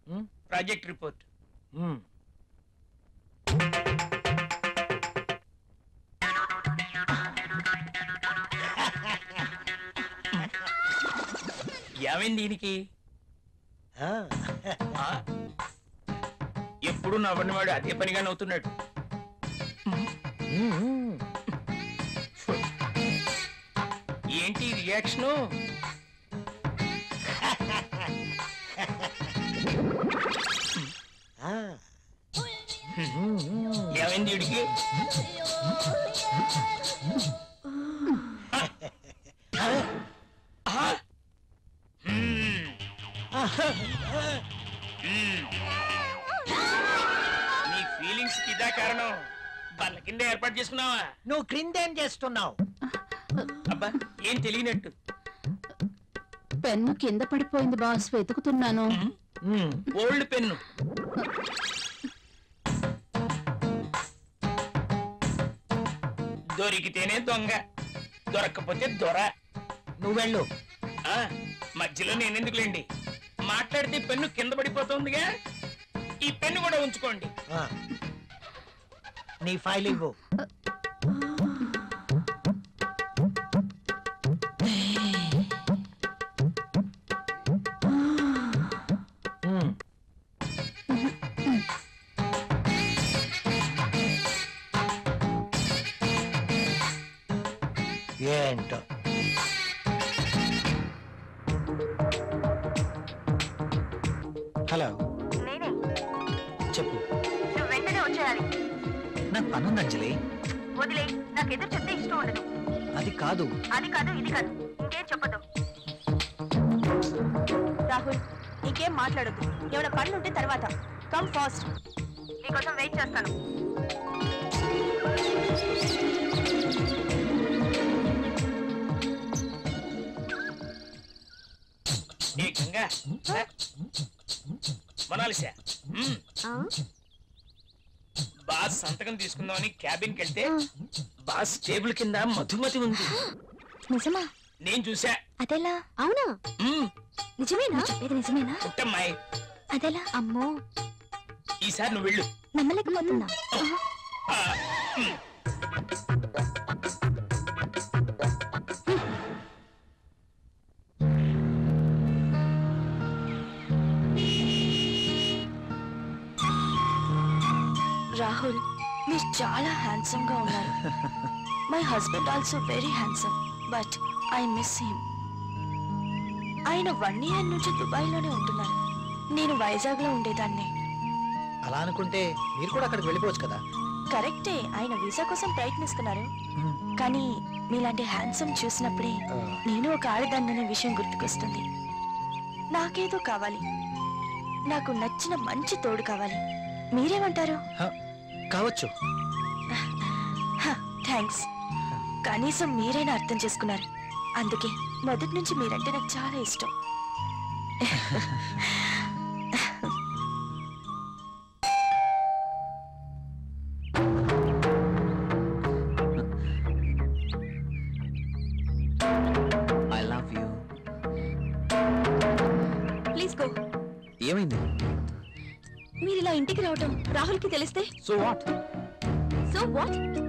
Project report. ఏమైంది దీనికి? ఎప్పుడు నవ్వని వాడు అదే పనిగా నవ్వుతున్నాడు. ఏంటి రియాక్షను? ఏమైంది వీడికి? నీ ఫీలింగ్స్ కి ఇదా కారణం? బల్ల కింద ఏర్పాటు చేసుకున్నావా? నువ్వు క్రిందేం చేస్తున్నావు? అబ్బా ఏం తెలియనట్టు. పెన్ను కింద పడిపోయింది బాస్, వెతుకుతున్నాను. Old pen. దొరికితేనే దొంగ, దొరక్కపోతే దొర. నువ్వెళ్ళు. మధ్యలో నేనెందుకులేండి, మాట్లాడితే పెన్ను కింద పడిపోతుందిగా. ఈ పెన్ను కూడా ఉంచుకోండి. నీ ఫైల్ ఇవ్వు. ఏంటో హలో, నేనే. చెప్పు. నువ్వు వెంటనే వచ్చేయాలి. నాకు పనుంది అంజలి. వదిలే, నాకు ఎదురు చెప్తే ఇష్టం ఉండదు. అది కాదు ఇది కాదు, ఇంకేం చెప్పదు. రాహుల్, ఇంకేం మాట్లాడద్దు. ఏమైనా పనులు ఉంటే తర్వాత. కమ్ ఫాస్ట్, నీకోసం వెయిట్ చేస్తాను. మనాలిసా, బాస్ సంతకం తీసుకుందామని క్యాబిన్కి వెళ్తే బాస్ టేబుల్ కింద మధుమతి ఉంది. నిజమా? నేను చూసా. అదెలా? అవునా? నిజమేనా? ఇది నిజమేనా? పుట్టమ్మాయి. అదెలా? అమ్మో, ఈసారి నువ్వు వెళ్ళు. నమ్మలేకపోతున్నా. రాహుల్, మీరు చాలా హ్యాండ్సమ్ గా ఉన్నారు. My husband also very handsome, but I miss him. ఆయన 1 year నుంచి దుబాయ్ లోనే ఉంటున్నారు. నేను వైజాగ్ లో ఉండేదాన్ని. అలా అనుకుంటే మీరు కూడా అక్కడికి వెళ్ళిపోవచ్చు కదా. కరెక్టే, ఆయన వీసా కోసం ప్రయత్నిస్తున్నారు. కానీ మీలాంటి హ్యాండ్సమ్ చూసినప్పుడే నేను ఒక ఆడదాన్ననే విషయం గుర్తుకొస్తుంది. నాకేదో కావాలి, నాకు నచ్చిన మంచి తోడు కావాలి. మీరేమంటారు? కావచ్చు. థ్యాంక్స్. కనీసం మీరైనా అర్థం చేసుకున్నారు. అందుకే మొదటి నుంచి మీరంటే నాకు చాలా ఇష్టం. I love you. Please go. ఏమైంది? మీరు ఇలా ఇంటికి రావటం రాహుల్ కి తెలిస్తే? So what? So what?